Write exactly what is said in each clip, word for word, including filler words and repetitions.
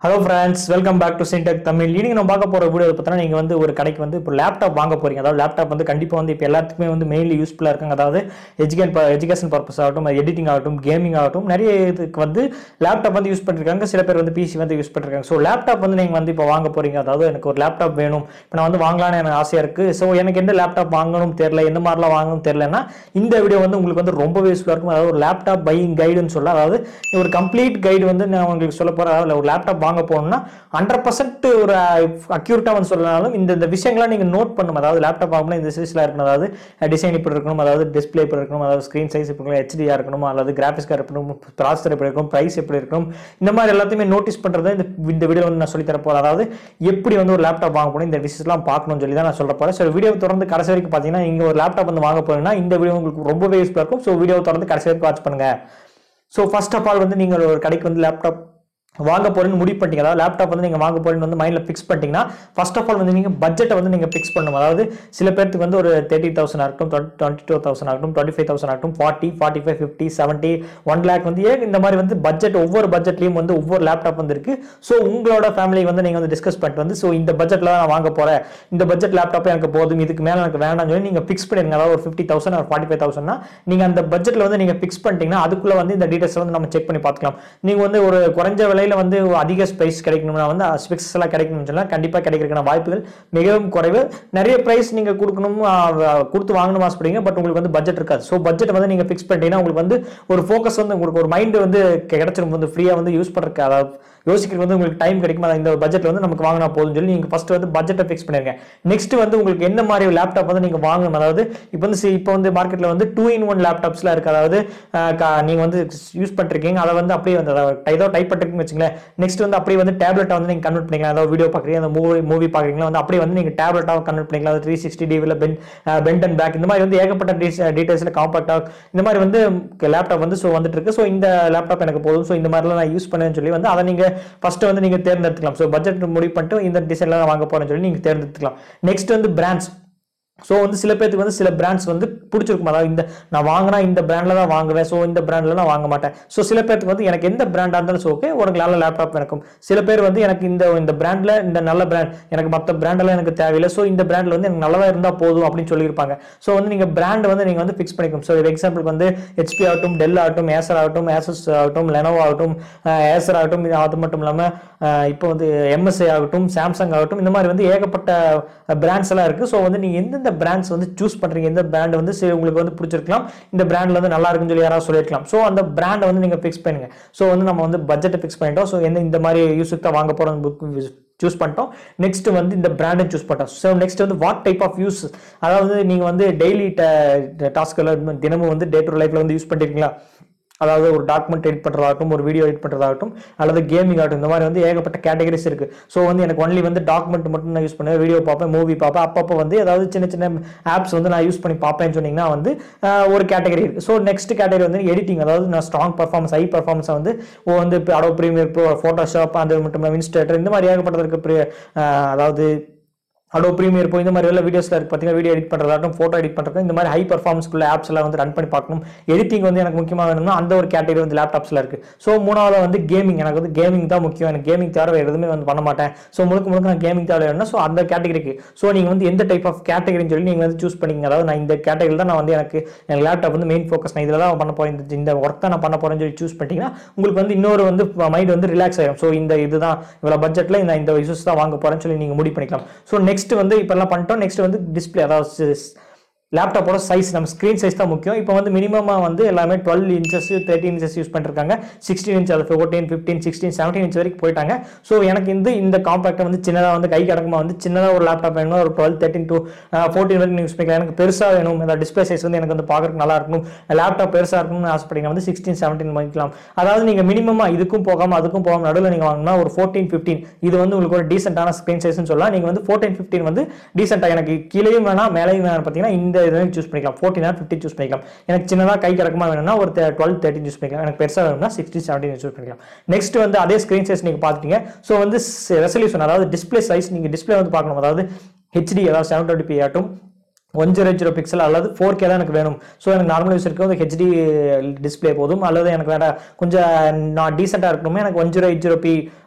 Hello friends, welcome back to Syntech Tamil. இன்னைக்கு நம்ம பார்க்க போற வீடியோ பார்த்தா நீங்க வந்து ஒரு கடைக்கு வந்து இப்போ லேப்டாப் வாங்க போறீங்க. அதாவது லேப்டாப் வந்து கண்டிப்பா வந்து இப்போ எல்லாத்துக்குமே வந்து மெயின்லி யூஸ்ஃபுல்லா இருக்காங்க. அதாவது எஜுகேஷன் எஜுகேஷன் பர்பஸ் ஆகட்டும், எடிட்டிங் ஆகட்டும், கேமிங் ஆகட்டும் நிறைய இதுக்கு வந்து லேப்டாப் வந்து யூஸ் பண்ணிருக்காங்க. சில பேர் வந்து பிசி வந்து யூஸ் பண்ணிருக்காங்க. ஸோ லேப்டாப் வந்து நீங்க வந்து இப்போ வாங்க போறீங்க. அதாவது எனக்கு ஒரு லேப்டாப் வேணும், இப்போ நான் வந்து வாங்கலாம்னு எனக்கு ஆசையா இருக்கு. ஸோ எனக்கு எந்த லேப்டாப் வாங்கணும் தெரியல, எந்த மாதிரிலாம் வாங்கணும் தெரியலன்னா இந்த வீடியோ வந்து உங்களுக்கு வந்து ரொம்ப யூஸ்ஃபுல்லா இருக்கும். அதாவது ஒரு லேப்டாப் பையிங் கைடுன்னு சொல்ல, அதாவது ஒரு கம்ப்ளீட் கைடு வந்து நான் உங்களுக்கு சொல்ல போறேன். அதாவது ஒரு லேப்டாப் வாங்க போகணும்னா ஹண்ட்ரட் பர்சன்ட் ஒரு அக்யூரேட்டா வந்து சொல்லனாலும் இந்த இந்த விஷயங்களை நீங்க நோட் பண்ணணும். அதாவது லேப்டாப் வாங்கணும் இந்த சைஸ்ல இருக்கணும், அதாவது டிசைன் இப்படி இருக்கணும், அதாவது டிஸ்பிளே இப்படி இருக்கணும், அதாவது ஸ்கிரீன் சைஸ் இப்படி இருக்கணும், ஹெச்டியா இருக்கணும், அல்லது கிராபிக்ஸ் கார்டு இருக்கணும், ப்ராசஸர் எப்படி இருக்கணும், பிரைஸ் எப்படி இருக்கணும், இந்த மாதிரி எல்லாத்தையுமே நோட்டீஸ் பண்றதை இந்த இந்த வீடியோ வந்து நான் சொல்லி தர போறேன். அதாவது எப்படி வந்து ஒரு லேப்டாப் வாங்க போறோம் இந்த விஷயம்லாம் பார்க்கணும்னு சொல்லி தான் நான் சொல்ல போறேன். ஸோ வீடியோ தொடர்ந்து கடைசி வரைக்கும் பார்த்தீங்கன்னா இங்க ஒரு லேப்டாப் வந்து வாங்க போறீங்கன்னா இந்த வீடியோ உங்களுக்கு ரொம்பவே யூஸ்ஃபுல்லா இருக்கும். ஸோ வீடியோ தொடர்ந்து கடைசி வரைக்கும் வாட்ச் பண்ணுங்க. ஸோ ஃபர்ஸ்ட் ஆஃப் ஆல் வந்து நீங்க ஒரு கடைக்கு வந்து லேப்டாப் வாங்க போறேன்னு முடிவு பண்ணிட்டீங்க. அதாவது லேப்டாப் வந்து நீங்க வாங்க போறேன்னு வந்து மைண்ட்ல ஃபிக்ஸ் பண்ணிட்டீங்கன்னா ஃபர்ஸ்ட் ஆஃப் ஆல் வந்து நீங்க பட்ஜெட்டை வந்து நீங்க ஃபிக்ஸ் பண்ணணும். அதாவது சில பேருக்கு வந்து ஒரு தேர்ட்டி தௌசண்ட் ஆகட்டும், டுவெண்ட்டி டூ தௌசண்ட் ஆகட்டும், டுவெண்ட்டி ஃபைவ் தௌசண்ட் ஆகட்டும், forty forty five fifty seventy one lakh வந்து ஏன் இந்த மாதிரி வந்து பட்ஜெட் ஒவ்வொரு பட்ஜெட்லயும் வந்து ஒவ்வொரு லேப்டாப் வந்து இருக்கு. ஸோ உங்களோட ஃபேமிலி வந்து நீங்க வந்து டிஸ்கஸ் பண்ணிட்டு வந்து ஸோ இந்த பட்ஜெட்ல நான் வாங்க போறேன், இந்த பட்ஜெட் லேப்டாப் எனக்கு போதும், இதுக்கு மேல எனக்கு வேண்டாம்னு சொல்லி நீங்க ஃபிக்ஸ் பண்ணிருங்க. அதாவது ஒரு ஃபிஃப்டி தௌசண்ட் ஒரு ஃபார்ட்டி ஃபைவ் தௌசண்ட்னா நீங்க அந்த பட்ஜெட்ல வந்து நீங்க ஃபிக்ஸ் பண்ணிட்டீங்கன்னா அதுக்குள்ள வந்து இந்த டீடைல்ஸ் வந்து நம்ம செக் பண்ணி பார்த்துக்கலாம். நீங்க வந்து ஒரு குறைஞ்ச விலையில வந்து அதிக பிரைஸ் கிடைக்கணும்னா வந்து ஸ்பெக்ஸ் எல்லாம் கிடைக்கணும்னு சொன்னா கண்டிப்பா கிடைக்கிறதுக்கான வாய்ப்புகள் மிகவும் குறைவு. நிறைய பிரைஸ் நீங்க கொடுக்கணும் கொடுத்து வாங்கணும் ஆசைப்படுறீங்க, பட் உங்களுக்கு வந்து பட்ஜெட் இருக்காது. ஸோ பட்ஜெட் வந்து நீங்க ஃபிக்ஸ் பண்ணிட்டீங்கன்னா உங்களுக்கு வந்து ஒரு ஃபோக்கஸ் வந்து உங்களுக்கு ஒரு மைண்ட் வந்து கிடைச்சிரும், வந்து ஃப்ரீயா வந்து யூஸ் பண்றதுக்கு, அதாவது யோசிக்கிறது வந்து உங்களுக்கு டைம் கிடைக்கும். இந்த பட்ஜெட்ல வந்து நமக்கு வாங்கினா போதும் சொல்லி நீங்க ஃபர்ஸ்ட் வந்து பட்ஜெட்டை ஃபிக்ஸ் பண்ணிருங்க. நெக்ஸ்ட் வந்து உங்களுக்கு என்ன மாதிரி லேப்டாப் வந்து நீங்க வாங்கணும், அதாவது இப்போ வந்து இப்போ வந்து மார்க்கெட்ல வந்து டூ இன் ஒன் லேப்டாப்ஸ்லாம் இருக்கு. அதாவது நீங்க வந்து யூஸ் பண்ணிருக்கீங்க அதை வந்து அப்படியே வந்து ஏதோ டைப் பண்ணிருக்கீங்கன்னு வச்சுங்களேன், நெக்ஸ்ட் வந்து அப்படியே வந்து டேப்லெட்டை வந்து நீங்க கன்வெர்ட் பண்ணிக்கலாம். அதாவது வீடியோ பார்க்குறீங்க, அந்த மூவி மூவி பார்க்குறீங்களா வந்து அப்படியே வந்து நீங்க டேப்லெட்டாக கன்வெர்ட் பண்ணிக்கலாம். த்ரீ சிக்ஸ்டி டிவியில் பென் பென்ட் அண்ட் பேக் இந்த மாதிரி வந்து ஏகப்பட்ட டீடைல்ஸ்ல காம்பாக்டாக இந்த மாதிரி வந்து லேப்டாப் வந்து ஸோ வந்துட்டு இருக்கு. ஸோ இந்த லேப்டாப் எனக்கு போதும், ஸோ இந்த மாதிரிலாம் நான் யூஸ் பண்ணேன்னு சொல்லி வந்து அதை நீங்க ஃபர்ஸ்ட் வந்து நீங்க தேர்ந்தெடுத்துக்கலாம். ஸோ பட்ஜெட் முடிவு பண்ணிட்டு இந்த டிசைன்ல தான் வாங்க போறேன்னு சொல்லி நீங்க தேர்ந்தெடுத்துக்கலாம். நெக்ஸ்ட் வந்து பிராண்ட்ஸ். ஸோ வந்து சில பேருக்கு வந்து சில பிராண்ட்ஸ் வந்து பிடிச்சிருக்கும். அதாவது இந்த நான் வாங்கினா இந்த பிராண்ட்ல தான் வாங்குவேன், ஸோ இந்த பிராண்ட்ல நான் வாங்க மாட்டேன். ஸோ சில பேருக்கு வந்து எனக்கு எந்த பிராண்டா இருந்தாலும் ஓகே, ஒரு நல்ல லேப்டாப் இருக்கும். சில பேர் வந்து எனக்கு இந்த இந்த பிராண்ட்ல இந்த நல்ல பிராண்ட், எனக்கு மற்ற பிராண்டெல்லாம் எனக்கு தேவையில்லை, ஸோ இந்த பிராண்ட்ல வந்து எனக்கு நல்லதா இருந்தால் போதும் அப்படின்னு சொல்லியிருப்பாங்க. ஸோ வந்து நீங்க பிராண்ட் வந்து நீங்க வந்து ஃபிக்ஸ் பண்ணிக்கணும். ஸோ எக்ஸாம்பிள் வந்து ஹெச்பி ஆகட்டும், டெல் ஆகட்டும், ஏசர் ஆகட்டும், ஏசஸ் ஆகட்டும், லெனோவோ ஆகட்டும், ஏசர் ஆகட்டும், அது மட்டும் இல்லாமல் இப்போ வந்து எம்எஸ்ஐ ஆகட்டும், சாம்சங் ஆகட்டும், இந்த மாதிரி வந்து ஏகப்பட்ட பிராண்ட்ஸ் எல்லாம் இருக்கு. ஸோ வந்து நீங்க எந்தெந்த பிராண்ட்ஸ் வந்து சூஸ் பண்றீங்க, எந்த பிராண்ட் வந்து உங்களுக்கு வந்து பிடிச்சிருக்கலாம், இந்த பிராண்ட்ல வந்து நல்லா இருக்குன்னு சொல்லி யாராவது சொல்லிருக்கலாம். ஸோ அந்த பிராண்டை வந்து நீங்க ஃபிக்ஸ் பண்ணுங்க. ஸோ வந்து நம்ம வந்து பட்ஜெட்டை ஃபிக்ஸ் பண்ணிட்டோம். ஸோ எந்த இந்த மாதிரி யூஸுக்கு தான் வாங்க போறோம் சூஸ் பண்ணிட்டோம். நெக்ஸ்ட் வந்து இந்த பிராண்டை சூஸ் பண்ணிட்டோம். ஸோ நெக்ஸ்ட் வந்து வாட் டைப் ஆஃப் யூஸ், அதாவது நீங்க வந்து டெய்லி டாஸ்க்ல தினமும் வந்து டே டு லைஃப்ல வந்து யூஸ் பண்ணிருக்கீங்களா, அதாவது ஒரு டாக்குமெண்ட் எடிட் பண்றதாகட்டும், ஒரு வீடியோ எடிட் பண்றதாகட்டும், அல்லது கேமிங் ஆகட்டும், இந்த மாதிரி வந்து ஏகப்பட்ட கேட்டகரிஸ் இருக்கு. ஸோ வந்து எனக்கு ஒன்லி வந்து டாக்குமெண்ட் மட்டும் நான் யூஸ் பண்ணுவேன், வீடியோ பார்ப்பேன், மூவி பார்ப்பேன், அப்பப்போ வந்து ஏதாவது சின்ன சின்ன ஆப்ஸ் வந்து நான் யூஸ் பண்ணி பார்ப்பேன்னு சொன்னீங்கன்னா வந்து ஒரு கேட்டகரி இருக்கு. ஸோ நெக்ஸ்ட் கேட்டகரி வந்து எடிட்டிங், அதாவது நான் ஸ்ட்ராங் பர்ஃபார்மன்ஸ், ஹை பர்ஃபார்மன்ஸ் வந்து வந்து அடோப் பிரீமியர் ப்ரோ, ஃபோட்டோஷாப், அது மட்டும் இன்ஸ்டாகிராம், இந்த மாதிரி ஏகப்பட்டது இருக்கு. அதாவது அடோப் பிரீமியர் ப்ரோ இந்த மாதிரி எல்லாம் வீடியோஸ்ல இருக்கு பார்த்தீங்கன்னா, வீடியோ எடிட் பண்றதாகட்டும், ஃபோட்டோ எடிட் பண்றது, இந்த மாதிரி ஹை பர்ஃபார்மன்ஸ்க்குள்ள ஆப்ஸ் எல்லாம் வந்து ரன் பண்ணி பார்க்கணும். எடிட்டிங் வந்து எனக்கு முக்கியமாக வேணும்னா அந்த ஒரு கேட்டகரி வந்து லேப்டாப்ஸ்ல இருக்கு. ஸோ மூணாவது வந்து கேமிங், எனக்கு வந்து கேமிங் தான் முக்கியம், எனக்கு கேமிங் தவிர எதுவுமே வந்து பண்ண மாட்டேன், ஸோ முழுக்க முழுக்க நான் கேமிங் தேவை வேணும்னா ஸோ அந்த கேட்டகரிக்கு ஸோ நீங்க வந்து எந்த டைப் ஆஃப் கேட்டகரின்னு சொல்லி நீங்க வந்து சூஸ் பண்ணிங்க. அதாவது நான் இந்த கேட்டகரியில் தான் நான் வந்து எனக்கு எனக்கு லேப்டாப் வந்து மெயின் ஃபோக்கஸ், நான் இதில் தான் பண்ண போறேன், இந்த ஒர்க் தான் நான் பண்ண போறேன்னு சொல்லி சூஸ் பண்ணிட்டீங்கன்னா உங்களுக்கு வந்து இன்னொரு வந்து மைண்ட் வந்து ரிலாக்ஸ் ஆயிடும். ஸோ இந்த இதுதான் இவ்வளோ பட்ஜெட்ல இந்த இந்த யூசஸ் தான் வாங்க போறேன்னு சொல்லி நீங்க முடிவு பண்ணிக்கலாம். ஸோ நெக்ஸ்ட் வந்து இப்பெல்லாம் நெக்ஸ்ட் வந்து டிஸ்பிளே, அதாவது லேப்டாப்போட சைஸ், நம்ம ஸ்கிரீன் சைஸ் தான் முக்கியம். இப்போ வந்து மினிமமா வந்து எல்லாமே twelve inches thirteen inches use பண்ணிருக்காங்க, சிக்ஸ்டீன் இன்ச், அது fourteen fifteen sixteen seventeen inch வரைக்கும் போயிட்டாங்க. ஸோ எனக்கு இந்த இந்த காம்பாக்டை வந்து சின்னதாக வந்து கை கடக்கமா வந்து சின்னதாக ஒரு லேப்டாப் வேணும், ஒரு டுவெல் தேர்ட்டின் டு ஃபோர்டீன் வரைக்கும் யூஸ் பண்ணிக்கலாம். எனக்கு பெருசாக வேணும், இந்த டிஸ்பிளே சைஸ் வந்து எனக்கு வந்து பார்க்கறதுக்கு நல்லா இருக்கணும், லேப்டாப் பெருசாக இருக்கணும்னு ஆசைப்பட்டீங்க வந்து சிக்ஸ்டீன் செவன்டீன் வாங்கிக்கலாம். அதாவது நீங்க மினிமமா இதுக்கும் போகாம அதுக்கும் போகாம நடுவில் நீங்க வாங்கினா ஒரு ஃபோர்டீன் ஃபிஃப்டீன், இது வந்து உங்களுக்கு ஒரு டீசென்டான ஸ்கிரீன் சைஸ்னு சொல்லலாம். நீங்க வந்து ஃபோர்டீன் ஃபிஃப்டீன் வந்து டீசென்டா, எனக்கு கீழேயும் வேணாம் மேலேயும் வேணாம் பார்த்தீங்கன்னா இந்த இதை சூஸ் பண்ணிக்கலாம். ஃபோர்டீன் ஆர் ஃபிஃப்டீன் சூஸ் பண்ணிக்கலாம். எனக்கு சின்னதாக கை கறக்கமா வேணும்னா ஒரு டுவெல் தேர்ட்டின் சூஸ் பண்ணிக்கலாம். எனக்கு பெருசாக வேணும்னா சிக்ஸ்டீன் செவன்டீன் சூஸ் பண்ணிக்கலாம். நெக்ஸ்ட் வந்து அதே ஸ்கிரீன் சைஸ் நீங்க பார்த்துட்டீங்க. ஸோ வந்து ரெசல்யூஷன், அதாவது டிஸ்பிளே சைஸ் நீங்க டிஸ்பிளே வந்து பார்க்கணும். அதாவது ஹெச்டி, அதாவது செவன் டுவெண்ட்டி பி ஆட்டும், ஒன் ஜீரோ ஜீரோ பிக்சல் அல்லது ஃபோர் கே தான் எனக்கு வேணும். ஸோ எனக்கு நார்மல் யூஸ் இருக்கு ஹெச்டி டிஸ்பிளே போதும், அல்லது எனக்கு வேண்டாம் கொஞ்சம் நான் டீசெண்டாக இருக்கணுமே எனக்கு one zero eight zero P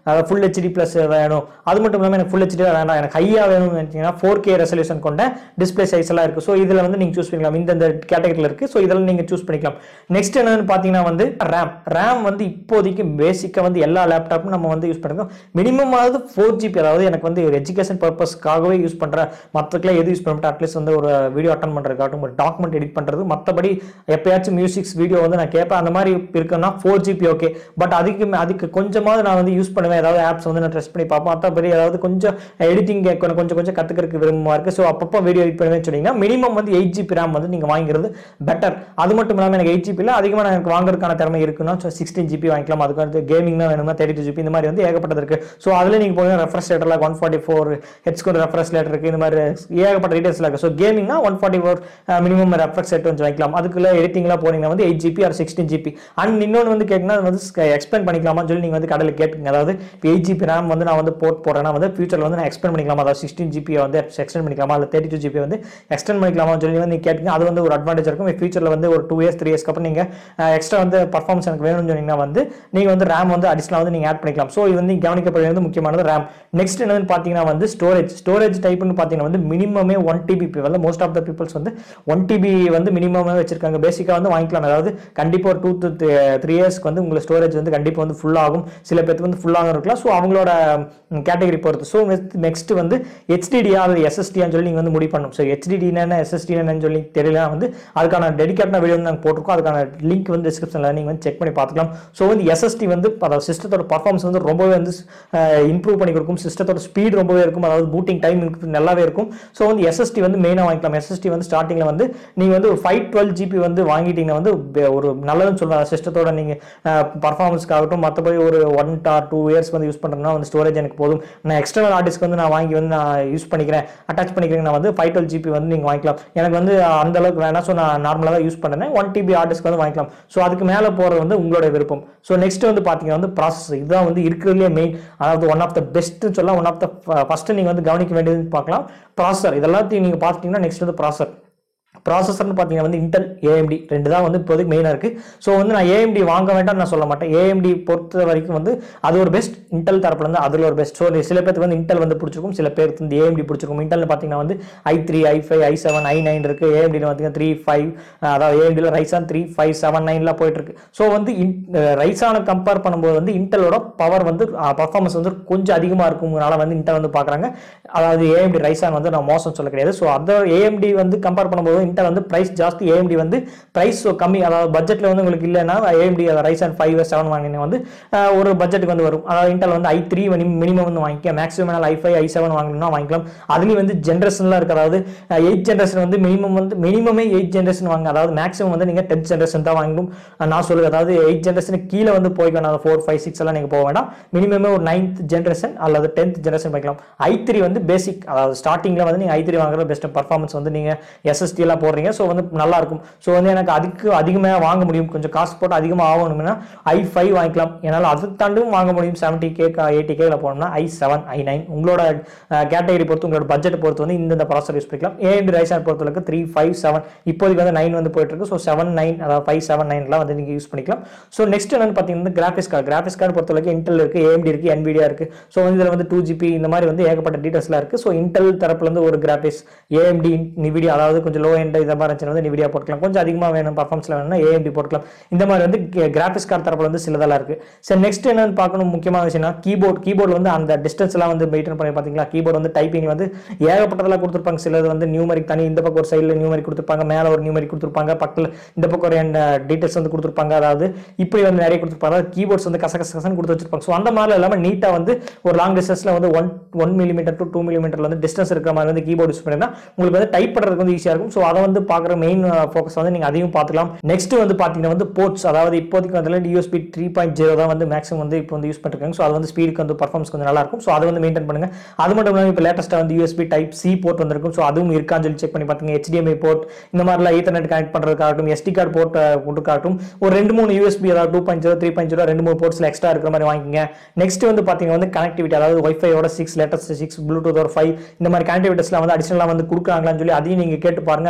full HD plus வேணும், அது மட்டும் இல்லாமல் எனக்கு ஃபுல் ஹெச்டி வேண்டாம், எனக்கு ஹையாக வேணும்னு நினச்சிங்கன்னா ஃபோர் கே ரெசல்யூஷன் கொண்ட டிஸ்பிளே சைஸ் எல்லாம் இருக்குது. ஸோ இதில் வந்து நீங்கள் சூஸ் பண்ணிக்கலாம், இந்த கேட்டகரியில் இருக்குது. ஸோ இதெல்லாம் நீங்கள் சூஸ் பண்ணிக்கலாம். நெக்ஸ்ட் என்னன்னு பார்த்தீங்கன்னா வந்து ரேம் ரேம் வந்து இப்போதைக்கு பேசிக்காக வந்து எல்லா லேப்டாப்பும் நம்ம வந்து யூஸ் பண்ணிருக்கோம். மினிமம் ஆகுது ஃபோர் ஜிபி, அதாவது எனக்கு வந்து ஒரு எஜுகேஷன் பர்பஸ்க்காகவே யூஸ் பண்ணுறேன், மற்றக்கெல்லாம் எது யூஸ் பண்ணிட்டு அட்லீஸ்ட் வந்து ஒரு வீடியோ அட்டன் பண்ணுறதுக்காகட்டும், ஒரு டாக்குமெண்ட் எடிட் பண்ணுறது, மற்றபடி எப்பயாச்சும் மியூசிக்ஸ் வீடியோ வந்து நான் கேட்பேன், அந்த மாதிரி இருக்குன்னா ஃபோர் ஜிபி ஓகே. பட் அதுக்கு அதுக்கு கொஞ்சமாவது நான் வந்து யூஸ் பண்ணுவேன், ஏதாவது ஆப்ஸ் வந்து நான் ட்ரெஸ்ட் பண்ணி பார்ப்பேன், மற்றபடி ஏதாவது கொஞ்சம் எடிட்டிங் கொஞ்சம் கொஞ்சம் கற்றுக்கிறதுக்கு விரும்பமா இருக்குது. ஸோ அப்பப்போ வீடியோ எடிட் பண்ணுவேன்னு சொன்னீங்கன்னா மினிமம் வந்து எயிட் ஜிபி ரேம் வந்து நீங்கள் வாங்கிறது பெட்டர். அது மட்டும் இல்லாமல் எனக்கு எயிட் ஜிபியில் அதிகமாக எனக்கு வாங்குறதுக்கான திறமை இருக்குன்னா சிக்ஸ்டீன் ஜிபி வாங்கிக்கலாம். அதுக்கு வந்து கேமிங் தான் வேணும்னா தேர்ட்டி டூ ஜிபி இந்த மாதிரி வந்து ஏகப்பட்டது இருக்குது. ஸோ அதில் நீங்கள் போய் ரெஃப்ரெஷ் ரேட்டரில் ஒன் ஃபார்ட்டி ஃபோர் ஹெட்ஸ் கொண்டு ரெஃப்ரெஷ் ரேட்டர் இருக்குது, இந்த மாதிரி ஏகப்பட்ட டீடைல்ஸ் இருக்குது. ஸோ கேமிங்னா one forty four minimum refresh rate வந்து வாங்கிக்கலாம். அதுக்குள்ள எடிட்டிங்லாம் போனீங்கன்னா வந்து eight GB or sixteen GB. And இன்னொன்று வந்து கேட்குன்னா வந்து எக்ஸ்பெண்ட் பண்ணிக்கலாமான்னு சொல்லி நீங்கள் வந்து கடையில் கேட்டுங்க. அதாவது இப்போ எயிட் ஜிபி ரேம் வந்து நான் வந்து போர்ட் போடுறேன்னா வந்து ஃபியூச்சரில் வந்து நான் எக்ஸ்பெண்ட் பண்ணிக்கலாமா, அதாவது சிக்ஸ்டீன் ஜிபி வந்து எக்ஸ்டெண்ட் பண்ணிக்கலாமா, இல்லை தேர்ட்டி டூ ஜிபி வந்து எக்ஸ்டெண்ட் பண்ணிக்கலாமான்னு சொல்லி வந்து நீங்கள் கேட்டுங்க. அது வந்து ஒரு அட்வான்டேஜ் இருக்கும். ஃபியூச்சரில் வந்து ஒரு டூ இயர்ஸ் த்ரீ இயர்ஸ்க்கு அப்புறம் நீங்கள் எக்ஸ்ட்ரா வந்து பர்ஃபார்மன்ஸ் எனக்கு வேணும்னு சொன்னீங்கன்னா வந்து நீங்கள் வந்து ரேம் வந்து அடிஷனலாக வந்து நீங்கள் ஆட் பண்ணிக்கலாம். ஸோ இது வந்து கவனிக்கப்பட வேண்டியது முக்கியமானது ரேம். நெக்ஸ்ட் என்னன்னு பார்த்தீங்கன்னா வந்து ஸ்டோரேஜ் ஸ்டோரேஜ் டைப்னு பார்த்தீங்கன்னா வந்து மினிமமே ஒன் டிபி வந்து மோஸ்ட் ஆஃப் த பீப்புள்ஸ் வந்து ஒன் டிபி வந்து மினிமமே வச்சிருக்காங்க. பேசிக்காக வந்து வாங்கிக்கலாம். அதாவது கண்டிப்பாக ஒரு டூ டு த்ரீ இயர்ஸ்க்கு வந்து உங்களுக்கு ஸ்டோரேஜ் வந்து கண்டிப்பாக வந்து ஃபுல் ஆகும். சில பேருக்கு வந்து ஃபுல்லாக இருக்கலாம். ஸோ அவங்களோட கேட்டகரி பொறுத்து. ஸோ நெக்ஸ்ட் வந்து ஹெச்டிடியா அல்லது எஸ்எஸ்டியான்னு சொல்லி நீங்கள் வந்து முடிவு பண்ணணும். ஸோ ஹெச்டிடி என்ன எஸ்எஸ்டி என்னன்னு சொல்லி தெரியல வந்து அதுக்கான டெடிகேட்டான வீடியோ வந்து நாங்கள் போட்டிருக்கோம். அதுக்கான லிங்க் வந்து டிஸ்கிரிப்ஷனில் நீங்கள் வந்து செக் பண்ணி பார்த்துக்கலாம். ஸோ வந்து எஸ்எஸ்டி வந்து அதாவது சிஸ்டத்தோட பர்ஃபார்மன்ஸ் வந்து ரொம்பவே வந்து இம்ப்ரூவ் பண்ணி கொடுக்கும். சிஸ்டத்தோட ஸ்பீட் ரொம்பவே இருக்கும். அதாவது பூட்டிங் டைம் நல்லாவே இருக்கும். ஸோ வந்து எஸ்எஸ்டி வந்து மெயினாக வாங்கிக்கலாம். எஸ்எஸ்டி வந்து ஸ்டார்டிங்கில் வந்து நீங்கள் வந்து ஃபைவ் டுவெல் ஜிபி வந்து வாங்கிட்டீங்கன்னா வந்து ஒரு நல்லதுன்னு சொல்லுவாங்க. சிஸ்டத்தோட நீங்கள் பர்ஃபார்மன்ஸ்க்காகட்டும், மற்றபடி ஒரு ஒன் ஆர் டூ இயர்ஸ் வந்து யூஸ் பண்ணுறதுனா வந்து ஸ்டோரேஜ் எனக்கு போதும், நான் எக்ஸ்டர்னல் ஆர்டிஸ்க்கு வந்து நான் வாங்கி வந்து நான் யூஸ் பண்ணிக்கிறேன், அட்டாச் பண்ணிக்கிறேன், நான் வந்து ஃபைவ் டுவெல் ஜிபி வந்து நீங்கள் வாங்கிக்கலாம். எனக்கு வந்து அந்த அளவுக்கு வேணாம், ஸோ நான் நார்மலாக தான் யூஸ் பண்ணுறேன், ஒன் டிபி ஆர்டிஸ்க்கு வந்து வாங்கிக்கலாம். ஸோ அதுக்கு மேலே போகிறது வந்து உங்களோட விருப்பம். ஸோ நெக்ஸ்ட் வந்து பார்த்தீங்கன்னா வந்து ப்ராசஸ், இதுதான் வந்து இருக்கிறதுலே மெயின், அதாவது ஒன் ஆஃப் த பெஸ்ட்னு சொல்லலாம். ஒன் ஆஃப் த ஃபர்ஸ்ட் நீங்கள் வந்து கவனிக்க வேண்டியதுன்னு பார்க்கலாம் ப்ராசஸர். இதெல்லாத்தையும் நீங்கள் பார்த்துட்டீங்கன்னா நெக்ஸ்ட் வந்து ப்ராசஸர். ப்ராசஸர்னு பார்த்தீங்கன்னா வந்து இன்டெல் ஏஎம்டி ரெண்டு தான் வந்து இப்போதைக்கு மெயினாக இருக்குது. ஸோ வந்து நான் ஏஎம்டி வாங்க வேண்டாம்னு நான் சொல்ல மாட்டேன். ஏஎம்டி பொறுத்த வரைக்கும் வந்து அது ஒரு பெஸ்ட், இன்டெல் தரப்புல வந்து அதில் ஒரு பெஸ்ட். ஸோ சில பேருக்கு வந்து இன்டெல் வந்து பிடிச்சிருக்கும், சில பேருக்கு வந்து ஏஎம்டி பிடிச்சிருக்கும். இன்டெல்னு பார்த்தீங்கன்னா வந்து i three i five i seven i nine இருக்குது. ஏஎம்டியில் பார்த்தீங்கன்னா த்ரீ ஃபைவ் அதாவது ஏஎம்டியில் ரைசான் த்ரீ ஃபைவ் செவன் நைன்லாம் போயிட்டு இருக்கு. ஸோ வந்து ரைசானை கம்பேர் பண்ணும்போது வந்து இன்டெலோட பவர் வந்து பர்ஃபார்மன்ஸ் வந்து கொஞ்சம் அதிகமாக இருக்குங்கிறனால வந்து இன்டெல் வந்து பார்க்குறாங்க. அதாவது ஏஎம்டி ரைசான் வந்து நான் மோசம் சொல்ல கிடையாது. ஸோ அதை ஏஎம்டி வந்து கம்பேர் பண்ணும்போது இன்டெல் வந்து பிரைஸ் ஜாஸ்தி, ஏஎம்டி வந்து பிரைஸ் கம்மி. அதாவது பட்ஜெட்ல வந்து உங்களுக்கு இல்லைன்னா ஏஎம்டி ரைசன் ஃபைவ் செவன் வாங்கினீங்க வந்து ஒரு பட்ஜெட்டுக்கு வந்து வரும். அதாவது இன்டெல் வந்து ஐ த்ரீ மினிமம் வந்து வாங்கிக்க, maximum i five i seven வாங்கணும்னா வாங்கிக்கலாம். அதுலேயும் வந்து ஜென்ரேஷன்லாம் இருக்குது. அதாவது எயிட் ஜென்ரேஷன் வந்து மினிமம் வந்து மினிமமே எயிட் ஜென்ரேஷன் வாங்க, அதாவது மேக்ஸிமம் வந்து நீங்கள் டென்த் ஜென்ரேஷன் தான் வாங்கணும் நான் சொல்லுவேன். அதாவது எயிட் ஜென்ரேஷன் கீழே வந்து போய்க்கணும், அதாவது ஃபோர் ஃபைவ் சிக்ஸ் எல்லாம் நீங்கள் போக வேண்டாம். மினிமமே ஒரு நைன்த் ஜென்ரேஷன் அல்லது டென்த் ஜென்ரேஷன் வைக்கலாம். ஐ த்ரீ வந்து பேசிக், அதாவது ஸ்டார்டிங்கில் வந்து நீங்கள் ஐ த்ரீ வாங்குறது பெஸ்ட். பர்ஃபார்மன்ஸ் வந்து நீங்கள் எஸ்எஸ்டி எல்லாம் போடுறீங்க, ஸோ வந்து நல்லா இருக்கும். ஸோ வந்து எனக்கு அதுக்கு அதிகமாக வாங்க முடியும், கொஞ்சம் காசு போட்டு அதிகமாக ஆகணும்னா ஐ ஃபைவ் வாங்கிக்கலாம். என்னால் அதுக்கு தாண்டும் வாங்க முடியும். செவன்ட்டி கே எயிட்டி கேல போனோம்னா ஐ செவன் ஐ நைன் உங்களோட கேட்டகரி பொறுத்து, உங்களோட பட்ஜெட் பொறுத்து வந்து இந்த ப்ராசஸர் யூஸ் பண்ணிக்கலாம். ஏஎம்டி ரைசன் பொறுத்தவரைக்கும் த்ரீ ஃபைவ் செவன் இப்போதைக்கு வந்து நைன் வந்து போயிட்டு இருக்கு. ஸோ செவன் நைன் அதாவது ஃபைவ் செவன் நைன்லாம் வந்து நீங்கள் யூஸ் பண்ணிக்கலாம். ஸோ நெக்ஸ்ட் என்னன்னு பார்த்தீங்கன்னா கிராஃபிக்ஸ் கார்டு. கிராஃபிக்ஸ் கார்டு பொறுத்தவரைக்கும் இன்டெல் இருக்குது, ஏஎம்டி இருக்குது, என்விடியா இருக்குது. ஸோ வந்து இதில் வந்து டூ ஜிபி இந்த மாதிரி வந்து ஏகப்பட்ட டீட்டெயில்ஸ்லாம் இருக்குது. ஸோ இன்டெல் தரப்புலேருந்து ஒரு கிராஃபிக்ஸ், ஏஎம்டி நிவிடியா அதாவது கொஞ்சம் லோ எண்ட் இதை மாதிரி இருந்துச்சுன்னா வந்து நிவிடியா போட்டுக்கலாம். கொஞ்சம் அதிகமாக வேணும் பர்ஃபார்மன்ஸ்ல வேணும்னா ஏஎம்டி போட்டுக்கலாம். இந்த மாதிரி வந்து கிராஃபிக்ஸ் கார்டு தரப்புல வந்து சிலதெல்லாம் இருக்கு. சரி நெக்ஸ்ட் என்னன்னு பார்க்கணும் முக்கியமான விஷயம்னா கீபோர்ட். கீபோர்டு வந்து அந்த டிஸ்டன்ஸ் எல்லாம் வந்து மெயின்டைன் பண்ணி பார்த்தீங்களா, கீபோர்டு வந்து டைப்பிங் வந்து ஏகப்பட்டதெல்லாம் கொடுத்துருப்பாங்க. சிலது வந்து நியூமரிக் தனி, இந்த பக்கம் ஒரு சைடில் நியூமரிக் கொடுத்துருப்பாங்க, மேலே ஒரு நியூமரிக் கொடுத்துருப்பாங்க, பக்கத்தில் இந்த பக்கம் ஒரு டீட்டெயில்ஸ் வந்து கொடுத்துருப்பாங்க. அதாவது இப்படி வந்து நிறைய கொடுத்துருப்பாங்க. அதாவது கீபோர்ட்ஸ் வந்து கச கச கசன்னு கொடுத்து வச்சிருப்பாங்க. ஸோ அந்த மாதிரி இல்லாமல் நீட்டாக வந்து ஒரு லாங் டிஸ்டன்ஸ்ல வந்து one one millimetre to two மில்லிமீட்டர்ல வந்து டிஸ்டன்ஸ் இருக்கிற மாதிரி வந்து கீபோர்ட் யூஸ் பண்ணினா உங்களுக்கு வந்து டைப் பண்ணுறதுக்கு வந்து ஈஸியாக இருக்கும். ஸோ அதை வந்து பார்க்குற மெயின் ஃபோக்கஸ் வந்து நீங்கள் அதையும் பார்த்துக்கலாம். நெக்ஸ்ட் வந்து பார்த்தீங்கன்னா வந்து போர்ட்ஸ், அதாவது இப்போதைக்கு வந்து யூஎஸ்பி த்ரீ பாயிண்ட் ஜீரோ தான் வந்து மேக்ஸிமம் வந்து இப்போ வந்து யூஸ் பண்ணிருக்காங்க. ஸோ அது வந்து ஸ்பீடுக்கு வந்து பர்ஃபார்மன்ஸ் கொஞ்சம் நல்லா இருக்கும். ஸோ அதை வந்து மெயின்டைன் பண்ணுங்க. அது மட்டும் இல்லாமல் இப்போ லேட்டஸ்ட்டாக வந்து யூஎஸ்பி டைப் சி போர்ட் வந்திருக்கும். ஸோ அதுவும் இருக்கான்னு சொல்லி செக் பண்ணி பார்த்துங்க. ஹெச்டிஎம்ஐ போர்ட் இந்த மாதிரிலாம் ஈத்தர்நெட் கனெக்ட் பண்ணுறதுக்காகட்டும், எஸ்டி கார்டு போர்ட் கொடுக்காட்டும் ஒரு ரெண்டு மூணு யூஎஸ்பி அதாவது two point zero three point zero ரெண்டு மூணு போர்ட்ஸ்ல எக்ஸ்ட்ரா இருக்கிற மாதிரி வாங்கிங்க. நெக்ஸ்ட் வந்து பார்த்தீங்கன்னா வந்து கனெக்டிவிட்டி, அதாவது வைஃபையோட சிக்ஸ் லேட்டஸ்ட் சிக்ஸ் ப்ளூடூத் ஒரு ஃபைவ் இந்த மாதிரி கனெக்டிவிட்டிஸ்லாம் வந்து அடிஷனலாக வந்து கொடுக்குறாங்களான்னு சொல்லி அதையும் நீங்கள் கேட்டு பாருங்க.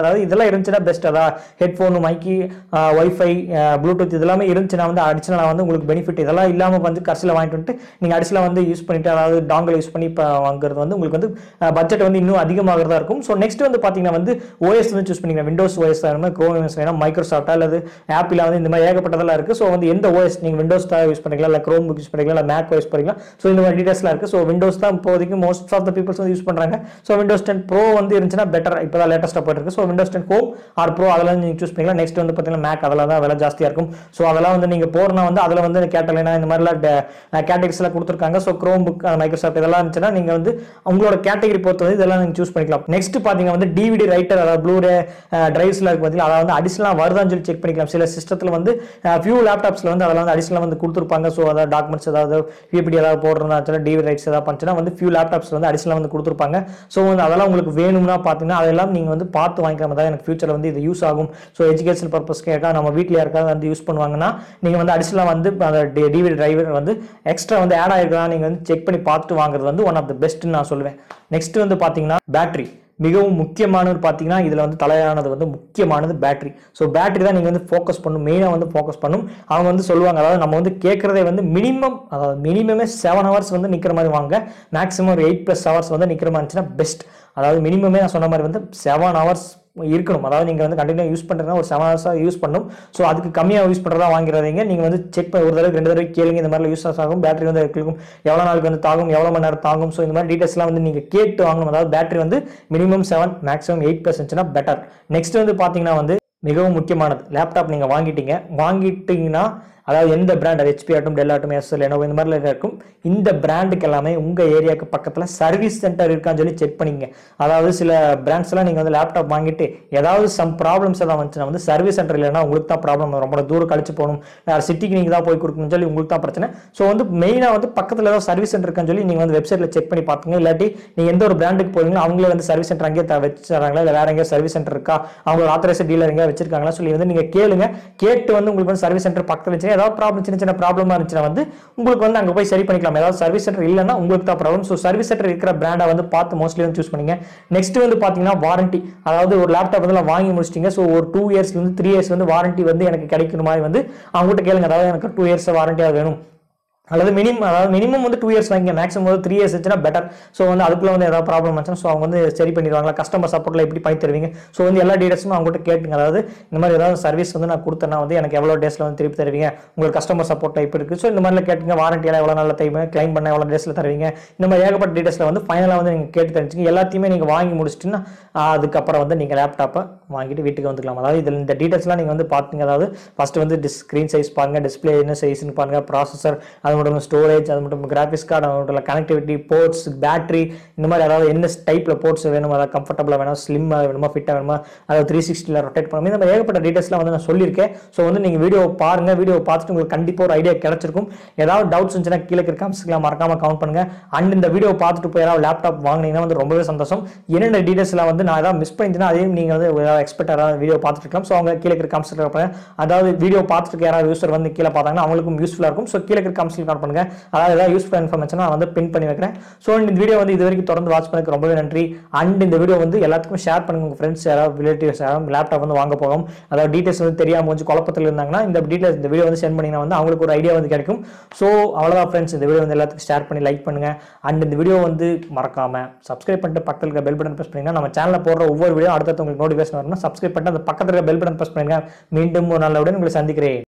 அதாவது இதெல்லாம் இருந்துச்சுன்னா பெஸ்ட். அதான் ஹெட்ஃபோனு, மைக்கி, ஒய்ஃபை, ப்ளூடூத் இதெல்லாமே இருந்துச்சுன்னா வந்து அடிஷனலாக வந்து உங்களுக்கு பெனிஃபிட். இதெல்லாம் இல்லாமல் வந்து கடைசியில் வாங்கிட்டு வந்துட்டு நீங்கள் அடிஷனலாக வந்து யூஸ் பண்ணிட்டு அதாவது டாங்கல் யூஸ் பண்ணி இப்போ வாங்குறது வந்து உங்களுக்கு வந்து பட்ஜெட் வந்து இன்னும் அதிகமாகிறதா இருக்கும். ஸோ நெக்ஸ்ட் வந்து பார்த்தீங்கன்னா வந்து ஓஎஸ் வந்து சூஸ் பண்ணிக்கலாம். விண்டோஸ் ஓஎஸ் வேணும், க்ரோம் ஓஎஸ் வேணும், மைக்ரோசாஃப்ட் அல்லது ஆப்பிள் வந்து இந்த மாதிரி ஏகப்பட்டதெல்லாம் இருக்குது. ஸோ வந்து எந்த ஓஎஸ் நீங்கள் விண்டோஸ் தான் யூஸ் பண்ணிக்கலாம், இல்லை க்ரோம் யூஸ் பண்ணிக்கலாம், இல்லை மேக் யூஸ் பண்ணிக்கலாம். ஸோ இந்த மாதிரி டீடைல்ஸ்லாம் இருக்குது. ஸோ விண்டோஸ் தான் இப்போதைக்கு மோஸ்ட் ஆஃப் த பீப்பிள்ஸ் வந்து யூஸ் பண்ணுறாங்க. ஸோ விண்டோஸ் டென் ப்ரோ வந்து இருந்துச்சுன்னா பெட்டர். இப்போ தான் லேட்டஸ்ட்டாக போயிட்டு இருக்கு. So Windows ten home or pro அதெல்லாம் நீங்கள் சூஸ் பண்ணிக்கலாம். நெக்ஸ்ட் வந்து பார்த்தீங்கன்னா மேக் அதெல்லாம் தான் விலை ஜாஸ்தியாக இருக்கும். ஸோ அதெல்லாம் வந்து நீங்கள் போறனா வந்து அதில் வந்து கேட்டலைனா இந்த மாதிரிலாம் கேட்டகரிஸ் எல்லாம் கொடுத்துருக்காங்க. ஸோ க்ரோம் புக், மைக்ரோசாஃப்ட் இதெல்லாம் இருந்துச்சுன்னா நீங்கள் வந்து உங்களோட கேட்டகரி பொறுத்து வந்து இதெல்லாம் நீங்கள் சூஸ் பண்ணிக்கலாம். நெக்ஸ்ட் பார்த்தீங்கன்னா வந்து டிவிடி ரைட்டர் அதாவது ப்ளூரே டிரைவ்ஸ்ல இருக்கு பார்த்தீங்கன்னா அதை வந்து அடிஷனலாக வருதான்னு சொல்லி செக் பண்ணிக்கலாம். சில சிஸ்டத்தில் வந்து ஃபியூ லேப்டாப்ஸ்ல வந்து அதெல்லாம் வந்து அடிஷனலாக வந்து கொடுத்துருப்பாங்க. ஸோ அதாவது டாக்குமெண்ட்ஸ் ஏதாவது பிபிடி ஏதாவது போடுறதா டிவி ரைட்ஸ் ஏதாவது பண்ணுச்சுன்னா வந்து ஃபியூ லேப்டாப்ஸ் வந்து அடிஷனலாக வந்து கொடுத்துருப்பாங்க. ஸோ வந்து அதெல்லாம் உங்களுக்கு வேணும்னா பார்த்தீங்கன்னா அதெல்லாம் நீங்கள் வந்து பார்த்து வாங்கிக்கிற மாதிரி தான் எனக்கு ஃபியூச்சரில் வந்து இது யூஸ் ஆகும். ஸோ எஜுகேஷன் பர்பஸ்க்கு ஏற்கா நம்ம வீட்டில் யாருக்காவது வந்து யூஸ் பண்ணுவாங்கன்னா நீங்கள் வந்து அடிஷனலாக வந்து அந்த டிவிடி டிரைவர் வந்து எக்ஸ்ட்ரா வந்து ஆட் ஆகிருக்கலாம் நீங்கள் வந்து செக் பண்ணி பார்த்துட்டு வாங்குறது வந்து ஒன் ஆஃப் த பெஸ்ட்னு நான் சொல்லுவேன். நெக்ஸ்ட் வந்து பார்த்தீங்கன்னா பேட்டரி மிகவும் முக்கியமானது. பார்த்தீங்கன்னா இதில் வந்து தலையானது வந்து முக்கியமானது பேட்டரி. ஸோ பேட்டரி தான் நீங்கள் வந்து ஃபோக்கஸ் பண்ணும், மெயினாக வந்து ஃபோக்கஸ் பண்ணும். அவங்க வந்து சொல்லுவாங்க அதாவது நம்ம வந்து கேட்குறதே வந்து மினிமம் அதாவது மினிமமே செவன் ஹவர்ஸ் வந்து நிற்கிற மாதிரி வாங்க, மேக்ஸிமம் ஒரு எயிட் ப்ளஸ் ஹவர்ஸ் வந்து நிற்கிற மாதிரி இருந்துச்சுன்னா பெஸ்ட். அதாவது மினிமமே நான் சொன்ன மாதிரி வந்து செவன் ஹவர்ஸ் இருக்கணும். அதாவது நீங்கள் வந்து கண்டினியூ யூஸ் பண்ணுறதுனா ஒரு செவன் ஹவர்ஸாக யூஸ் பண்ணணும். ஸோ அதுக்கு கம்மியாக யூஸ் பண்ணுறதா வாங்கிறதீங்க. நீங்கள் வந்து செக் பண்ணி ஒரு தடவை ரெண்டு தடவை கேளுங்க இந்த மாதிரி யூஸ் ஆகும், பேட்டரி வந்து இருக்கும், எவ்வளோ நாளுக்கு வந்து தாங்கும், எவ்வளோ மணி நேரம் தாங்கும். ஸோ இந்த மாதிரி டீட்டெயில்ஸ்லாம் வந்து நீங்கள் கேட்டு வாங்கணும். அதாவது பேட்டரி வந்து minimum seven maximum eight plus இருந்துச்சுன்னா பெட்டர். நெக்ஸ்ட் வந்து பார்த்தீங்கன்னா வந்து மிகவும் முக்கியமானது லேப்டாப் நீங்கள் வாங்கிட்டீங்க வாங்கிட்டீங்கன்னா அதாவது எந்த பிராண்ட் ஹெச்பி ஆட்டும், டெல் ஆட்டும், எஸ்எல் லெனோவோ இந்த மாதிரிலாம் இருக்கும். இந்த பிராண்டுக்கு எல்லாமே உங்கள் ஏரியாவுக்கு பக்கத்தில் சர்வீஸ் சென்டர் இருக்கான்னு சொல்லி செக் பண்ணிங்க. அதாவது சில பிராண்ட்ஸ்லாம் நீங்கள் வந்து லேப்டாப் வாங்கிட்டு ஏதாவது சம் ப்ராப்ளம்ஸ் எதாவது வந்துச்சுன்னா வந்து சர்வீஸ் சென்டர் இல்லைன்னா உங்களுக்கு தான் ப்ராப்ளம், ரொம்ப தூரம் கழிச்சு போகணும், வேறு சிட்டிக்கு நீங்கள் தான் போய் கொடுக்கணும்னு சொல்லி உங்களுக்கு தான் பிரச்சனை. ஸோ வந்து மெயினாக வந்து பக்கத்தில் ஏதாவது சர்வீஸ் சென்டர் இருக்கான்னு சொல்லி நீங்கள் வந்து வெப்சைட்டில் செக் பண்ணி பார்த்துங்க. இல்லாட்டி நீங்கள் எந்த ஒரு பிராண்டுக்கு போகிறீங்களோ அவங்களே வந்து சர்வீஸ் சென்டர் அங்கேயே வச்சுறாங்களா, இல்லை வேற எங்கேயா சர்வீஸ் சென்டர் இருக்கா, அவங்க ஆத்தரைஸ்ட் டீலர் எங்கேயா வச்சிருக்காங்களா சொல்லி வந்து நீங்கள் கேளுங்க. கேட்டு வந்து உங்களுக்கு வந்து சர்வீஸ் சென்டர் பக்கத்தில் வச்சு ஏதாவது ப்ராப்ளம் சின்ன சின்ன ப்ராப்ளமா இருந்துச்சுன்னா வந்து உங்களுக்கு வந்து அங்க போய் சரி பண்ணிக்கலாம். ஏதாவது சர்வீஸ் சென்டர் இல்லைன்னா உங்களுக்கு தான் ப்ராப்ளம். ஸோ சர்வீஸ் சென்டர் இருக்கிற பிராண்டை வந்து பார்த்து மோஸ்ட்லி வந்து சூஸ் பண்ணுங்க. நெக்ஸ்ட் வந்து பாத்தீங்கன்னா வாரண்டி. அதாவது ஒரு லேப்டாப் வந்து வாங்கி முடிச்சிட்டீங்க, ஸோ ஒரு டூ இயர்ஸ்ல இருந்து த்ரீ இயர்ஸ் வந்து வாரண்டி வந்து எனக்கு கிடைக்கிற மாதிரி வந்து அவங்ககிட்ட கேளுங்க. அதாவது எனக்கு டூ இயர்ஸ் வாரண்டியாக வேணும் அல்லது மினிமம் அதாவது மினிமம் வந்து டூ இயர்ஸ் வாங்கிங்க, மேக்ஸிமம் வந்து த்ரீ இயர்ஸ் வச்சுன்னா பெட்டர். ஸோ வந்து அதுக்குள்ள வந்து ஏதாவது ப்ராப்ளம் வந்துச்சுன்னா ஸோ அவங்க வந்து சரி பண்ணிடுவாங்களா, கஸ்டமர் சப்போர்ட்ல எப்படி பண்ணி தருவீங்க. ஸோ வந்து எல்லா டீடைல்ஸும் அவங்ககிட்ட கேட்டுங்க. அதாவது இந்த மாதிரி ஏதாவது சர்வீஸ் வந்து நான் கொடுத்தேன்னா வந்து எனக்கு எவ்வளோ டேஸ்ல வந்து திருப்பி தருவீங்க, உங்களுக்கு கஸ்டமர் சப்போர்ட் டைப் இருக்கு. ஸோ இந்த மாதிரிலாம் கேட்டுங்க. வாரண்டியெல்லாம் எவ்வளோ நாள் டைம் கிளைம் பண்ண எவ்வளோ டேஸ்ல தருவீங்க, இந்த மாதிரி ஏகப்பட்ட டீடைல்ஸ்ல வந்து ஃபைனலாக வந்து நீங்கள் கேட்டு தெரிஞ்சுங்க. எல்லாத்தையுமே நீங்கள் வாங்கி முடிச்சிட்டுன்னா அதுக்கப்புறம் வந்து நீங்கள் லேப்டாப்பை வாங்கிட்டு வீட்டுக்கு வந்துக்கலாம். அதாவது இதில் இந்த டீடைல்ஸ்லாம் நீங்கள் வந்து பார்த்தீங்க. அதாவது ஃபர்ஸ்ட் வந்து ஸ்க்ரீன் சைஸ் பாருங்க, டிஸ்பிளே என்ன சைஸ்ன்னு பாருங்க, ப்ராசஸர், அது மட்டும் ஸ்டோரேஜ், அது மட்டும் கிராஃபிக்ஸ் கார்டு, அது மட்டும் கனெக்டிவிட்டி, போர்ட்ஸ், பேட்டரி, இந்த மாதிரி அதாவது என்ன டைப்ல போர்ட்ஸ் வேணும், அதாவது கம்ஃபர்டபுளாக வேணும், ஸ்லிம்மாக வேணுமா, ஃபிட்டாக வேணுமா, அதாவது த்ரீ சிக்ஸ்டியில் ரொட்டேட் பண்ணணும், இந்த மாதிரி ஏகப்பட்ட டீடைல்ஸ்லாம் வந்து நான் சொல்லியிருக்கேன். ஸோ வந்து நீங்கள் வீடியோ பாருங்க. வீடியோ பார்த்துட்டு உங்களுக்கு கண்டிப்பாக ஒரு ஐடியா கிடைச்சிருக்கும். ஏதாவது டவுட்ஸ் இருந்துச்சுன்னா கீழே இருக்க கமெண்ட்ஸ்லாம் மறக்காம கவுண்ட் பண்ணுங்க. அண்ட் இந்த வீடியோ பார்த்துட்டு போய் ஏதாவது லேப்டாப் வாங்கினீங்கன்னா வந்து ரொம்பவே சந்தோஷம். என்னென்ன டீடைல்ஸ்லாம் வந்து நான் ஏதாவது மிஸ் பண்ணிச்சுன்னா அதையும் நீங்கள் வந்து ஏதாவது எக்ஸ்பெக்ட் ஏதாவது வீடியோ பார்த்துட்டு இருக்கலாம். ஸோ அவங்க கீழே இருக்க கமெண்ட்ஸ் இருப்பாங்க. அதாவது வீடியோ பார்த்துட்டு யாராவது யூஸர் வந்து கீழே பார்த்தாங்கன்னா அவங்களுக்கும் யூஸ்ஃபுல்லாக இருக்கும். ஸோ கீழே இருக்க கமெண்ட்ஸ் கவுண்ட் பண்ணுங்க. அதாவது ஏதாவது யூஸ்ஃபுல் இன்ஃபர்மேஷன் நான் வந்து பின் பண்ணி வைக்கிறேன். ஸோ இந்த வீடியோ வந்து இது வரைக்கும் தொடர்ந்து வாட்ச் பண்ணதுக்கு ரொம்பவே நன்றி. அண்ட் இந்த வீடியோ வந்து எல்லாத்துக்கும் ஷேர் பண்ணுங்க. உங்கள் ஃப்ரெண்ட்ஸ் யாராவது ரிலேட்டிவ்ஸ் யாராவது லேப்டாப் வந்து வாங்க போகும், அதாவது டீடைல்ஸ் வந்து தெரியாமல் கொஞ்சம் குழப்பத்தில் இருந்தாங்கன்னா இந்த டீடைல்ஸ் இந்த வீடியோ வந்து சென்ட் பண்ணிங்கன்னா வந்து அவங்களுக்கு ஒரு ஐடியா வந்து கிடைக்கும். ஸோ அவ்வளோதான் ஃப்ரெண்ட்ஸ், இந்த வீடியோ வந்து எல்லாத்துக்கும் ஷேர் பண்ணி லைக் பண்ணுங்க. அண்ட் இந்த வீடியோ வந்து மறக்காம சப்ஸ்கிரைப் பண்ணிட்டு பக்கத்தில் இருக்க பெல் பட்டன் பிரஸ் பண்ணிங்கன்னா நம்ம சேனலில் போடுற ஒவ்வொரு வீடியோ அடுத்தது உங்களுக்கு நோட்டிஃபிகேஷன் வரணும். சப்ஸ்கிரைப் பண்ணிட்டு அந்த பக்கத்தில் இருக்க பெல் பட்டன் பிரஸ் பண்ணுங்க. மீண்டும் ஒரு நல்ல உடன் உங்களை சந்திக்கிறேன்.